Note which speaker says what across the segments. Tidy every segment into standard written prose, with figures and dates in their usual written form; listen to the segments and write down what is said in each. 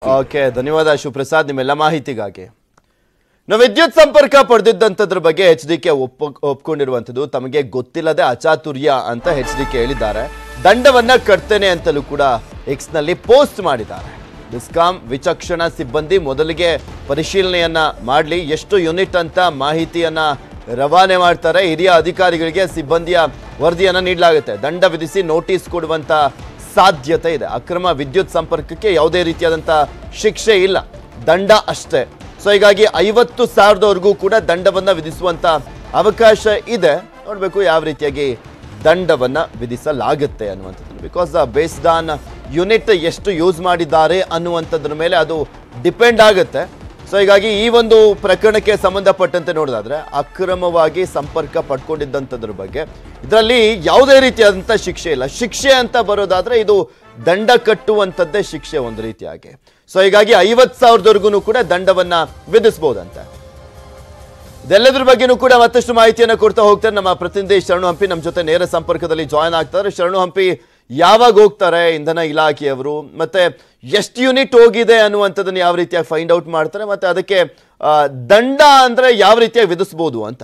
Speaker 1: Okay, ಧನ್ಯವಾದ ಶಿವಪ್ರಸಾದ್ ನಿಮ್ಮೆಲ್ಲ ಮಾಹಿತಿಗಾಗಿ. ನಾವು ವಿದ್ಯುತ್ ಸಂಪರ್ಕ ಪಡೆದಿದ್ದಂಥದ್ರ ಬಗ್ಗೆ HDK ಒಪ್ಕೊಂಡಿರುವಂಥದ್ದು ತಮಗೆ ಗೊತ್ತಿಲ್ಲದೆ ಅಚಾತುರ್ಯ ಅಂತ HDK ಹೇಳಿದ್ದಾರೆ. ದಂಡವನ್ನ ಕಟ್ತೇನೆ ಅಂತಲೂ ಕೂಡ ಎಕ್ಸ್ ನಲ್ಲಿ ಪೋಸ್ಟ್ ಮಾಡಿದ್ದಾರೆ. ಬೆಸ್ಕಾಂ ವಿಚಕ್ಷಣಾ ಸಿಬ್ಬಂದಿ ಮೊದಲಿಗೆ ಪರಿಶೀಲನೆಯನ್ನ ಮಾಡಲಿ, ಎಷ್ಟು ಯೂನಿಟ್ ಅಂತ ಮಾಹಿತಿಯನ್ನ ರವಾನೆ ಮಾಡ್ತಾರೆ. ಹಿರಿಯ ಅಧಿಕಾರಿಗಳಿಗೆ ಸಿಬ್ಬಂದಿಯ ವರದಿಯನ್ನ ನೀಡಲಾಗುತ್ತೆ. ದಂಡ ವಿಧಿಸಿ ನೋಟಿಸ್ ಕೊಡುವಂತ ಸಾಧ್ಯತೆ ಇದೆ. ಅಕ್ರಮ ವಿದ್ಯುತ್ ಸಂಪರ್ಕಕ್ಕೆ ಯಾವುದೇ ರೀತಿಯಾದಂಥ ಶಿಕ್ಷೆ ಇಲ್ಲ, ದಂಡ ಅಷ್ಟೇ. ಸೊ ಹೀಗಾಗಿ 50,000ವರೆಗೂ ಕೂಡ ದಂಡವನ್ನ ವಿಧಿಸುವಂತ ಅವಕಾಶ ಇದೆ. ನೋಡಬೇಕು ಯಾವ ರೀತಿಯಾಗಿ ದಂಡವನ್ನ ವಿಧಿಸಲಾಗುತ್ತೆ ಅನ್ನುವಂಥದ್ದು. ಬಿಕಾಸ್ ಬೇಸ್ಡ್ ಆನ್ ಯೂನಿಟ್ ಎಷ್ಟು ಯೂಸ್ ಮಾಡಿದ್ದಾರೆ ಅನ್ನುವಂಥದ್ರ ಮೇಲೆ ಅದು ಡಿಪೆಂಡ್ ಆಗುತ್ತೆ. ಸೊ ಹೀಗಾಗಿ ಈ ಒಂದು ಪ್ರಕರಣಕ್ಕೆ ಸಂಬಂಧಪಟ್ಟಂತೆ ನೋಡೋದಾದ್ರೆ ಅಕ್ರಮವಾಗಿ ಸಂಪರ್ಕ ಪಡ್ಕೊಂಡಿದ್ದಂಥದ್ರ ಬಗ್ಗೆ ಇದರಲ್ಲಿ ಯಾವುದೇ ರೀತಿಯಾದಂಥ ಶಿಕ್ಷೆ ಇಲ್ಲ. ಶಿಕ್ಷೆ ಅಂತ ಬರೋದಾದ್ರೆ ಇದು ದಂಡ ಕಟ್ಟುವಂಥದ್ದೇ ಶಿಕ್ಷೆ ಒಂದು ರೀತಿಯಾಗಿ. ಸೊ ಹೀಗಾಗಿ 50,000ವರೆಗೂ ಕೂಡ ದಂಡವನ್ನ ವಿಧಿಸಬಹುದಂತೆ. ಇದೆಲ್ಲದ್ರ ಬಗ್ಗೆನೂ ಕೂಡ ಮತ್ತಷ್ಟು ಮಾಹಿತಿಯನ್ನು ಕೊಡ್ತಾ ಹೋಗ್ತಾರೆ ನಮ್ಮ ಪ್ರತಿನಿಧಿ ಶರಣು ಹಂಪಿ ನಮ್ಮ ಜೊತೆ ನೇರ ಸಂಪರ್ಕದಲ್ಲಿ ಜಾಯ್ನ್ ಆಗ್ತಾರೆ. ಶರಣು ಹಂಪಿ, ಯಾವಾಗ ಹೋಗ್ತಾರೆ ಇಂಧನ ಇಲಾಖೆಯವರು, ಮತ್ತೆ ಎಷ್ಟು ಯೂನಿಟ್ ಹೋಗಿದೆ ಅನ್ನುವಂಥದ್ದನ್ನು ಯಾವ ರೀತಿಯಾಗಿ ಫೈಂಡ್ ಔಟ್ ಮಾಡ್ತಾರೆ, ಮತ್ತೆ ಅದಕ್ಕೆ ದಂಡ ಅಂದ್ರೆ ಯಾವ ರೀತಿಯಾಗಿ ವಿಧಿಸಬಹುದು ಅಂತ?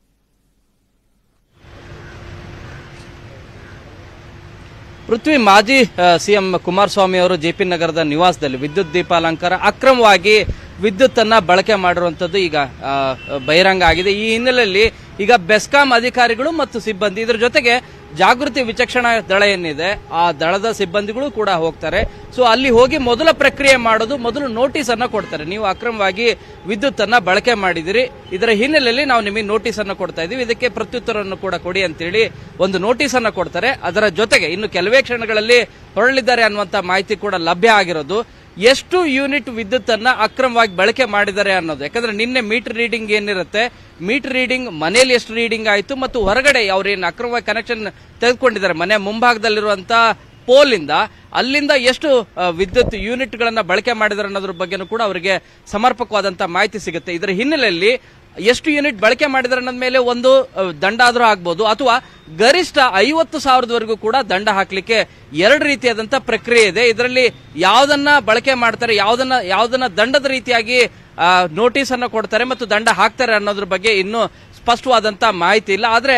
Speaker 2: ಪೃಥ್ವಿ, ಮಾಜಿ ಸಿಎಂ ಕುಮಾರಸ್ವಾಮಿ ಅವರು ಜೆಪಿ ನಗರದ ನಿವಾಸದಲ್ಲಿ ವಿದ್ಯುತ್ ದೀಪಾಲಂಕಾರ ಅಕ್ರಮವಾಗಿ ವಿದ್ಯುತ್ ಅನ್ನ ಬಳಕೆ ಮಾಡಿರುವಂತದ್ದು ಈಗ ಬಹಿರಂಗ ಆಗಿದೆ. ಈ ಹಿನ್ನೆಲೆಯಲ್ಲಿ ಈಗ ಬೆಸ್ಕಾಂ ಅಧಿಕಾರಿಗಳು ಮತ್ತು ಸಿಬ್ಬಂದಿ, ಇದರ ಜೊತೆಗೆ ಜಾಗೃತಿ ವಿಚಕ್ಷಣಾ ದಳ ಏನಿದೆ ಆ ದಳದ ಸಿಬ್ಬಂದಿಗಳು ಕೂಡ ಹೋಗ್ತಾರೆ. ಸೊ ಅಲ್ಲಿ ಹೋಗಿ ಮೊದಲ ಪ್ರಕ್ರಿಯೆ ಮಾಡೋದು, ಮೊದಲು ನೋಟಿಸ್ ಅನ್ನ ಕೊಡ್ತಾರೆ. ನೀವು ಅಕ್ರಮವಾಗಿ ವಿದ್ಯುತ್ ಅನ್ನ ಬಳಕೆ ಮಾಡಿದಿರಿ, ಇದರ ಹಿನ್ನೆಲೆಯಲ್ಲಿ ನಾವು ನಿಮಗೆ ನೋಟಿಸ್ ಅನ್ನ ಕೊಡ್ತಾ ಇದೀವಿ, ಇದಕ್ಕೆ ಪ್ರತ್ಯುತ್ತರವನ್ನು ಕೂಡ ಕೊಡಿ ಅಂತೇಳಿ ಒಂದು ನೋಟಿಸ್ ಅನ್ನ ಕೊಡ್ತಾರೆ. ಅದರ ಜೊತೆಗೆ ಇನ್ನು ಕೆಲವೇ ಕ್ಷಣಗಳಲ್ಲಿ ಹೊರಳಿದ್ದಾರೆ ಅನ್ನುವಂತ ಮಾಹಿತಿ ಕೂಡ ಲಭ್ಯ ಆಗಿರೋದು. ಎಷ್ಟು ಯೂನಿಟ್ ವಿದ್ಯುತ್ ಅನ್ನ ಅಕ್ರಮವಾಗಿ ಬಳಕೆ ಮಾಡಿದ್ದಾರೆ ಅನ್ನೋದು. ಯಾಕಂದ್ರೆ ನಿನ್ನೆ ಮೀಟರ್ ರೀಡಿಂಗ್ ಏನಿರುತ್ತೆ, ಮೀಟರ್ ರೀಡಿಂಗ್ ಮನೆಯಲ್ಲಿ ಎಷ್ಟು ರೀಡಿಂಗ್ ಆಯಿತು ಮತ್ತು ಹೊರಗಡೆ ಅವ್ರೇನು ಅಕ್ರಮವಾಗಿ ಕನೆಕ್ಷನ್ ತೆಗೆದುಕೊಂಡಿದ್ದಾರೆ ಮನೆ ಮುಂಭಾಗದಲ್ಲಿರುವಂತ ಪೋಲ್ ಇಂದ, ಅಲ್ಲಿಂದ ಎಷ್ಟು ವಿದ್ಯುತ್ ಯೂನಿಟ್ ಗಳನ್ನ ಬಳಕೆ ಮಾಡಿದ್ದಾರೆ ಅನ್ನೋದ್ರ ಬಗ್ಗೆನೂ ಕೂಡ ಅವರಿಗೆ ಸಮರ್ಪಕವಾದಂತ ಮಾಹಿತಿ ಸಿಗುತ್ತೆ. ಇದರ ಹಿನ್ನೆಲೆಯಲ್ಲಿ ಎಷ್ಟು ಯೂನಿಟ್ ಬಳಕೆ ಮಾಡಿದ್ದಾರೆ ಅನ್ನೋದ ಮೇಲೆ ಒಂದು ದಂಡ ಆದ್ರೂ ಆಗ್ಬೋದು, ಅಥವಾ ಗರಿಷ್ಠ 50,000ವರೆಗೂ ಕೂಡ ದಂಡ ಹಾಕ್ಲಿಕ್ಕೆ ಎರಡು ರೀತಿಯಾದಂತ ಪ್ರಕ್ರಿಯೆ ಇದೆ. ಇದರಲ್ಲಿ ಯಾವ್ದನ್ನ ಬಳಕೆ ಮಾಡ್ತಾರೆ, ಯಾವ್ದನ್ನ ದಂಡದ ರೀತಿಯಾಗಿ ನೋಟಿಸ್ ಅನ್ನ ಕೊಡ್ತಾರೆ ಮತ್ತು ದಂಡ ಹಾಕ್ತಾರೆ ಅನ್ನೋದ್ರ ಬಗ್ಗೆ ಇನ್ನೂ ಸ್ಪಷ್ಟವಾದಂತ ಮಾಹಿತಿ ಇಲ್ಲ. ಆದ್ರೆ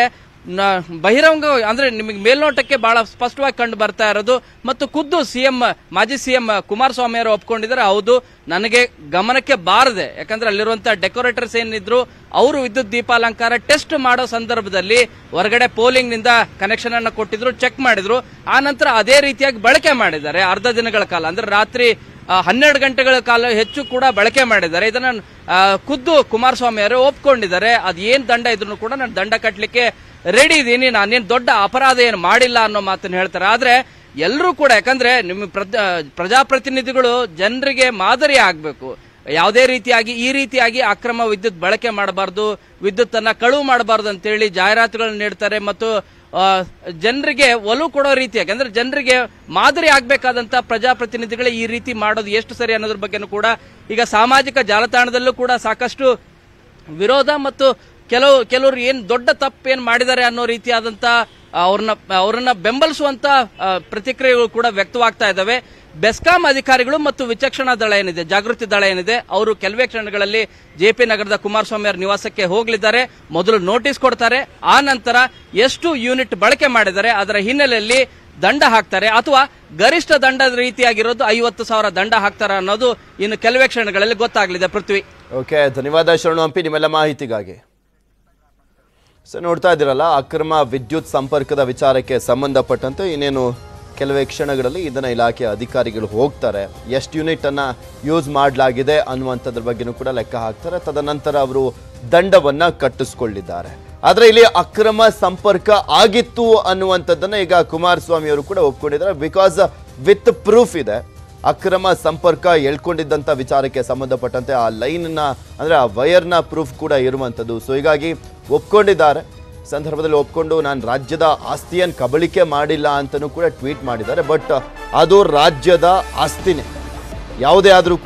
Speaker 2: ಬಹಿರಂಗ ಅಂದ್ರೆ ನಿಮಗೆ ಮೇಲ್ನೋಟಕ್ಕೆ ಬಹಳ ಸ್ಪಷ್ಟವಾಗಿ ಕಂಡು ಬರ್ತಾ ಇರೋದು, ಮತ್ತು ಖುದ್ದು ಮಾಜಿ ಸಿಎಂ ಕುಮಾರಸ್ವಾಮಿ ಅವರು ಒಪ್ಕೊಂಡಿದ್ದಾರೆ. ಹೌದು, ನನಗೆ ಗಮನಕ್ಕೆ ಬಾರದೆ, ಯಾಕಂದ್ರೆ ಅಲ್ಲಿರುವಂತಹ ಡೆಕೋರೇಟರ್ಸ್ ಏನಿದ್ರು ಅವರು ವಿದ್ಯುತ್ ದೀಪಾಲಂಕಾರ ಟೆಸ್ಟ್ ಮಾಡೋ ಸಂದರ್ಭದಲ್ಲಿ ಹೊರಗಡೆ ಪೋಲಿಂಗ್ ನಿಂದ ಕನೆಕ್ಷನ್ ಅನ್ನ ಕೊಟ್ಟಿದ್ರು, ಚೆಕ್ ಮಾಡಿದ್ರು, ಆ ನಂತರ ಅದೇ ರೀತಿಯಾಗಿ ಬಳಕೆ ಮಾಡಿದ್ದಾರೆ. ಅರ್ಧ ದಿನಗಳ ಕಾಲ ಅಂದ್ರೆ ರಾತ್ರಿ 12 ಗಂಟೆಗಳ ಕಾಲ ಹೆಚ್ಚು ಕೂಡ ಬಳಕೆ ಮಾಡಿದ್ದಾರೆ. ಇದನ್ನ ಖುದ್ದು ಕುಮಾರಸ್ವಾಮಿ ಅವರು ಒಪ್ಕೊಂಡಿದ್ದಾರೆ. ಅದ್ ಏನ್ ದಂಡ ಇದ್ರು ಕೂಡ ನಾನು ದಂಡ ಕಟ್ಟಲಿಕ್ಕೆ ರೆಡಿ ಇದ್ದೀನಿ, ನಾನೇನು ದೊಡ್ಡ ಅಪರಾಧ ಏನು ಮಾಡಿಲ್ಲ ಅನ್ನೋ ಮಾತನ್ನು ಹೇಳ್ತಾರೆ. ಆದ್ರೆ ಎಲ್ಲರೂ ಕೂಡ, ಯಾಕಂದ್ರೆ ನಿಮ್ಮ ಪ್ರಜಾಪ್ರತಿನಿಧಿಗಳು ಜನರಿಗೆ ಮಾದರಿ ಆಗ್ಬೇಕು. ಯಾವುದೇ ರೀತಿಯಾಗಿ ಈ ರೀತಿಯಾಗಿ ಅಕ್ರಮ ವಿದ್ಯುತ್ ಬಳಕೆ ಮಾಡಬಾರ್ದು, ವಿದ್ಯುತ್ ಅನ್ನ ಕಳುವು ಮಾಡಬಾರ್ದು ಅಂತೇಳಿ ಜಾಹೀರಾತುಗಳನ್ನು ನೀಡ್ತಾರೆ ಮತ್ತು ಜನರಿಗೆ ಒಲವು ಕೊಡೋ ರೀತಿಯಾಗಿ, ಅಂದ್ರೆ ಜನರಿಗೆ ಮಾದರಿ ಆಗ್ಬೇಕಾದಂತ ಪ್ರಜಾಪ್ರತಿನಿಧಿಗಳೇ ಈ ರೀತಿ ಮಾಡೋದು ಎಷ್ಟು ಸರಿ ಅನ್ನೋದ್ರ ಬಗ್ಗೆನೂ ಕೂಡ ಈಗ ಸಾಮಾಜಿಕ ಜಾಲತಾಣದಲ್ಲೂ ಕೂಡ ಸಾಕಷ್ಟು ವಿರೋಧ ಮತ್ತು ಕೆಲವರು ಏನ್ ದೊಡ್ಡ ತಪ್ಪೇನ್ ಮಾಡಿದ್ದಾರೆ ಅನ್ನೋ ರೀತಿಯಾದಂತ ಅವ್ರನ್ನ ಬೆಂಬಲಿಸುವಂತ ಪ್ರತಿಕ್ರಿಯೆಗಳು ಕೂಡ ವ್ಯಕ್ತವಾಗ್ತಾ ಇದಾವೆ. ಬೆಸ್ಕಾಂ ಅಧಿಕಾರಿಗಳು ಮತ್ತು ವಿಚಕ್ಷಣಾ ದಳ ಏನಿದೆ, ಜಾಗೃತಿ ದಳ ಏನಿದೆ, ಅವರು ಕೆಲವೇ ಕ್ಷಣಗಳಲ್ಲಿ ಜೆಪಿ ನಗರದ ಕುಮಾರಸ್ವಾಮಿ ಅವರ ನಿವಾಸಕ್ಕೆ ಹೋಗಲಿದ್ದಾರೆ. ಮೊದಲು ನೋಟಿಸ್ ಕೊಡ್ತಾರೆ, ಆ ನಂತರ ಎಷ್ಟು ಯೂನಿಟ್ ಬಳಕೆ ಮಾಡಿದ್ದಾರೆ ಅದರ ಹಿನ್ನೆಲೆಯಲ್ಲಿ ದಂಡ ಹಾಕ್ತಾರೆ, ಅಥವಾ ಗರಿಷ್ಠ ದಂಡದ ರೀತಿಯಾಗಿರೋದು 50,000 ದಂಡ ಹಾಕ್ತಾರ ಅನ್ನೋದು ಇನ್ನು ಕೆಲವೇ ಕ್ಷಣಗಳಲ್ಲಿ ಗೊತ್ತಾಗಲಿದೆ. ಪೃಥ್ವಿ,
Speaker 1: ಓಕೆ, ಧನ್ಯವಾದ ಶರಣು ಹಂಪಿ ನಿಮ್ಮೆಲ್ಲ ಮಾಹಿತಿಗಾಗಿ. ಸೊ ನೋಡ್ತಾ ಇದ್ದೀರಲ್ಲ, ಅಕ್ರಮ ವಿದ್ಯುತ್ ಸಂಪರ್ಕದ ವಿಚಾರಕ್ಕೆ ಸಂಬಂಧಪಟ್ಟಂತೆ ಇನ್ನೇನು ಕೆಲವೇ ಕ್ಷಣಗಳಲ್ಲಿ ಇಂಧನ ಇಲಾಖೆಯ ಅಧಿಕಾರಿಗಳು ಹೋಗ್ತಾರೆ, ಎಷ್ಟು ಯೂನಿಟ್ ಅನ್ನ ಯೂಸ್ ಮಾಡಲಾಗಿದೆ ಅನ್ನುವಂಥದ್ರ ಬಗ್ಗೆನೂ ಕೂಡ ಲೆಕ್ಕ ಹಾಕ್ತಾರೆ. ತದನಂತರ ಅವರು ದಂಡವನ್ನ ಕಟ್ಟಿಸ್ಕೊಳ್ಳಿದ್ದಾರೆ. ಆದ್ರೆ ಇಲ್ಲಿ ಅಕ್ರಮ ಸಂಪರ್ಕ ಆಗಿತ್ತು ಅನ್ನುವಂಥದ್ದನ್ನ ಈಗ ಕುಮಾರಸ್ವಾಮಿ ಅವರು ಕೂಡ ಒಪ್ಕೊಂಡಿದ್ದಾರೆ. ಬಿಕಾಸ್ ವಿತ್ ಪ್ರೂಫ್ ಇದೆ, ಅಕ್ರಮ ಸಂಪರ್ಕ ಎಳ್ಕೊಂಡಿದ್ದಂಥ ವಿಚಾರಕ್ಕೆ ಸಂಬಂಧಪಟ್ಟಂತೆ ಆ ಲೈನ್ನ ಅಂದ್ರೆ ಆ ವೈರ್ನ ಪ್ರೂಫ್ ಕೂಡ ಇರುವಂಥದ್ದು. ಸೊ ಹೀಗಾಗಿ ಒಪ್ಕೊಂಡಿದ್ದಾರೆ. ಸಂದರ್ಭದಲ್ಲಿ ಒಪ್ಕೊಂಡು ನಾನು ರಾಜ್ಯದ ಆಸ್ತಿಯನ್ನು ಕಬಳಿಕೆ ಮಾಡಿಲ್ಲ ಅಂತಲೂ ಕೂಡ ಟ್ವೀಟ್ ಮಾಡಿದ್ದಾರೆ. ಬಟ್ ಅದು ರಾಜ್ಯದ ಆಸ್ತಿನೇ, ಯಾವುದೇ ಆದರೂ